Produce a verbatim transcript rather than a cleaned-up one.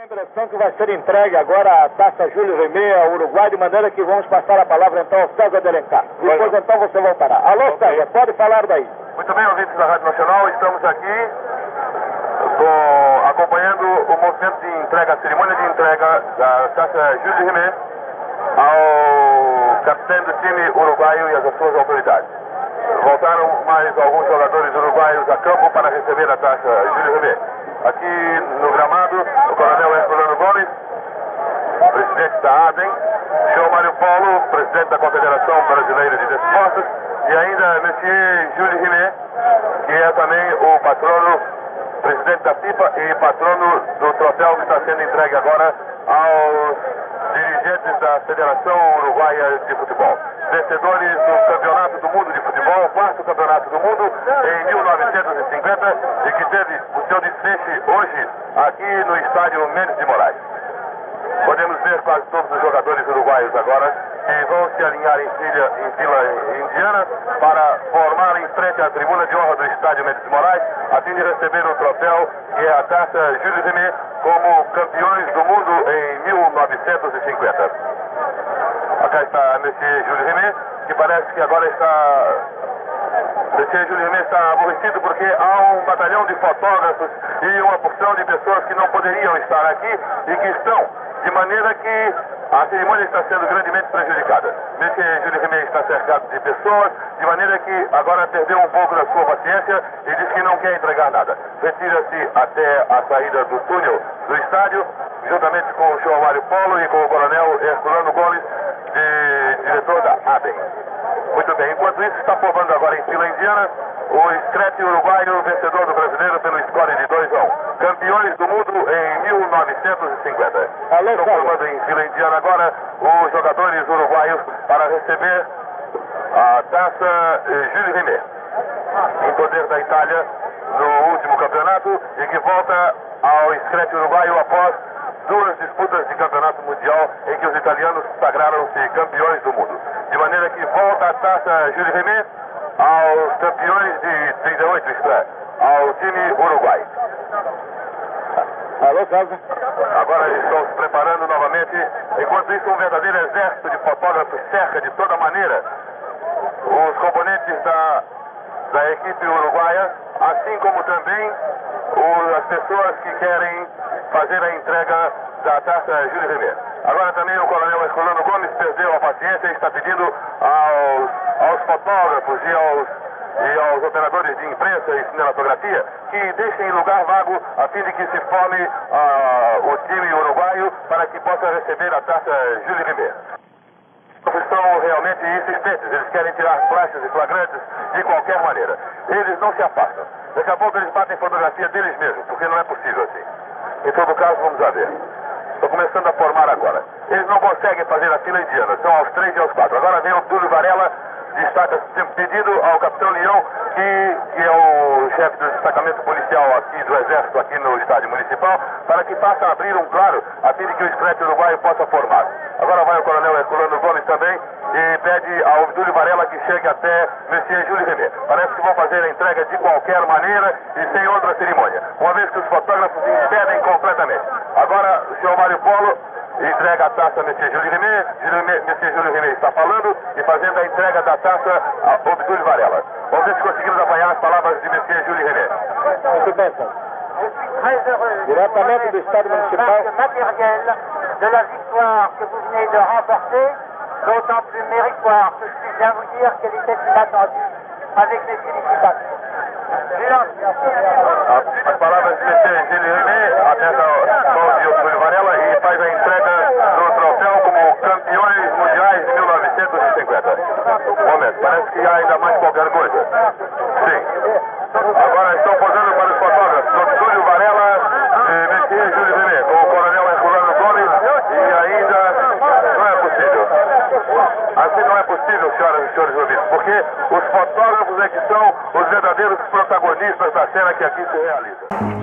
Lembração que vai ser entregue agora a taça Júlio Rimet ao Uruguai, de maneira que vamos passar a palavra então ao César de Alencar. Depois então você voltará. Alô, okay. César, pode falar daí. Muito bem, ouvintes da Rádio Nacional, estamos aqui com, acompanhando o movimento de entrega, a cerimônia de entrega da taça Júlio Rimet ao capitão do time uruguaio e às suas autoridades. Voltaram mais alguns jogadores uruguaios a campo para receber a taça Júlio Rimet. Aqui no gramado, o coronel Herculano Gomes, presidente da A D E M, o senhor Mário Paulo, presidente da Confederação Brasileira de Desportos, e ainda Monsieur Júlio Rimet, que é também o patrono, presidente da FIFA e patrono do troféu que está sendo entregue agora aos dirigentes da Federação Uruguaia de Futebol. Vencedores do Campeonato do Mundo de Futebol, o quarto Campeonato do Mundo em mil novecentos e cinquenta, e que teve o seu desfeche hoje aqui no estádio Mendes de Moraes. Podemos ver quase todos os jogadores uruguaios agora que vão se alinhar em fila, em fila indiana para formar em frente à tribuna de honra do estádio Mendes de Moraes, a fim de receber o troféu que é a taça Júlio Rimet como campeões do mundo em mil novecentos e cinquenta. Acá está Monsieur Júlio Rimet, que parece que agora está... Monsieur Júlio Rimet está aborrecido porque há um batalhão de fotógrafos e uma porção de pessoas que não poderiam estar aqui e que estão, de maneira que a cerimônia está sendo grandemente prejudicada. Monsieur Júlio Rimet está cercado de pessoas, de maneira que agora perdeu um pouco da sua paciência e diz que não quer entregar nada. Retira-se até a saída do túnel do estádio, juntamente com o senhor Mário Paulo e com o coronel Herculano Gomes, de diretor da A D E M. Muito bem, enquanto isso está formando agora em fila indiana o Screte uruguaio, vencedor do brasileiro pelo score de dois a um. Campeões do mundo em mil novecentos e cinquenta. Alô, estão formando em fila indiana agora os jogadores uruguaios para receber a taça Júlio Rimet, em poder da Itália no último campeonato, e que volta ao Screte uruguaio após duas disputas de campeonato mundial em que os italianos sagraram-se campeões do mundo. De maneira que volta a taça Júlio Rimet aos campeões de trinta e oito, isto é, ao time uruguai. Alô, César. Agora eles estão se preparando novamente. Enquanto isso, um verdadeiro exército de fotógrafos cerca de toda maneira os componentes da, da equipe uruguaia, assim como também o, as pessoas que querem fazer a entrega da taça Júlio Rimet. Agora também o coronel Herculano Gomes perdeu a paciência e está pedindo aos, aos fotógrafos e aos, e aos operadores de imprensa e cinematografia que deixem lugar vago a fim de que se forme uh, o time uruguaio para que possa receber a taça Júlio Rimet. Eles estão realmente insistentes, eles querem tirar flashes e flagrantes de qualquer maneira. Eles não se afastam. Daqui a pouco eles batem fotografia deles mesmos, porque não é possível assim. Em todo caso, vamos a ver. Estou começando a formar agora. Eles não conseguem fazer a fila indiana, são aos três e aos quatro. Agora vem o Túlio Varela, destaca pedido ao capitão Leão, que, que é o chefe do destacamento policial aqui do Exército, aqui no estádio municipal, para que faça abrir um claro, a fim de que o Screte uruguaio possa formar. Agora vai o coronel Herculano Gomes também e pede ao Túlio Varela que chegue até Monsieur Júlio Rimet. Parece que vão fazer a entrega de qualquer maneira e sem outra cerimônia, uma vez que os fotógrafos impedem completamente. Agora o senhor Mário Paulo entrega a taça a Monsieur Júlio Rimet. Monsieur Júlio Rimet está falando e fazendo a entrega da taça ao Túlio Varela. Vamos ver se conseguimos apanhar as palavras de Monsieur Júlio Rimet. Muito bem, Sérgio. Diretamente do Estado Municipal. Matériel de la victoire que vous venez de remporter, d'autant plus méritoire que je puis bien vous dire qu'elle était inattendue, avec mes félicitations. As palavras de Monsieur Júlio Rimet atenta ao som de Túlio Varela e faz a entrega do troféu como campeões mundiais de mil novecentos e cinquenta. Um momento, parece que há ainda mais qualquer coisa. Sim. Agora estão posando para os fotógrafos o Túlio Varela e Monsieur Júlio Rimet, com o coronel Herculano Gomes, e ainda não é possível. Assim não é possível, senhoras e senhores ouvintes, porque os fotógrafos é que são os verdadeiros protagonistas da cena que aqui se realiza.